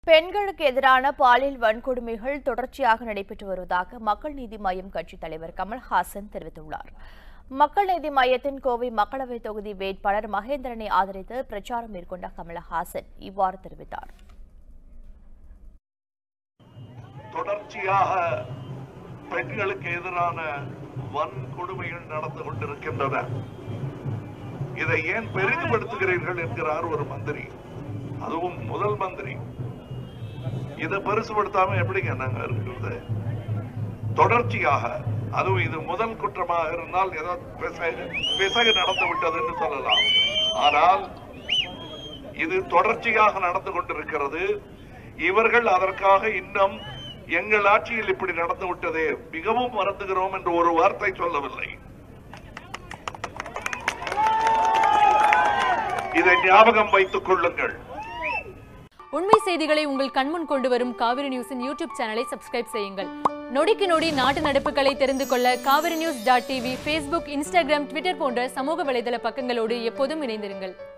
பெண்களுக்கு எதிரான பாலியல் வன்கொடுமைகள் தொடர்ச்சியாக நடைபெற்று வருவதாக மக்கள் நீதி மய்யம் கட்சித் தலைவர் கமல்ஹாசன் தெரிவித்துள்ளார். மக்கள் நீதி மய்யத்தின் கோவை மக்களவைத் தொகுதி வேட்பாளர் மகேந்திரனை ஆதரித்து பிரச்சாரம் மேற்கொண்ட கமல்ஹாசன் இவ்வாறு தெரிவித்தார். தொடர்ச்சியாக பெண்களுக்கு எதிரான வன்கொடுமைகள் நடந்து கொண்டிருக்கின்றன. இதை ஏன் பெரிதுபடுத்துகிறீர்கள் என்கிறார் ஒரு மந்திரி, அதுவும் முதல் மந்திரி. இதை பெருசுபடுத்தாம எப்படிங்க நாங்க இருக்கிறது? தொடர்ச்சியாக, அதுவும் இது முதல் குற்றமாக இருந்தால் ஏதாவது பிசகு நடந்து விட்டது என்று சொல்லலாம். ஆனால் இது தொடர்ச்சியாக நடந்து கொண்டிருக்கிறது. இவர்கள் அதற்காக இன்னும் எங்கள் ஆட்சியில் இப்படி நடந்து விட்டதே, மிகவும் வருந்துகிறோம் என்று ஒரு வார்த்தை சொல்லவில்லை. இதை ஞாபகம் வைத்துக் கொள்ளுங்கள். உண்மை செய்திகளை உங்கள் கண்முன் கொண்டு வரும் காவிரி நியூஸின் யூடியூப் சேனலை சப்ஸ்கிரைப் செய்யுங்கள். நொடிக்கு நொடி நாட்டு நடப்புகளை தெரிந்து கொள்ள kaverinews.tv, Facebook, Instagram, Twitter போன்ற சமூக வலைதள பக்கங்களோடு எப்போதும் இணைந்திருங்கள்.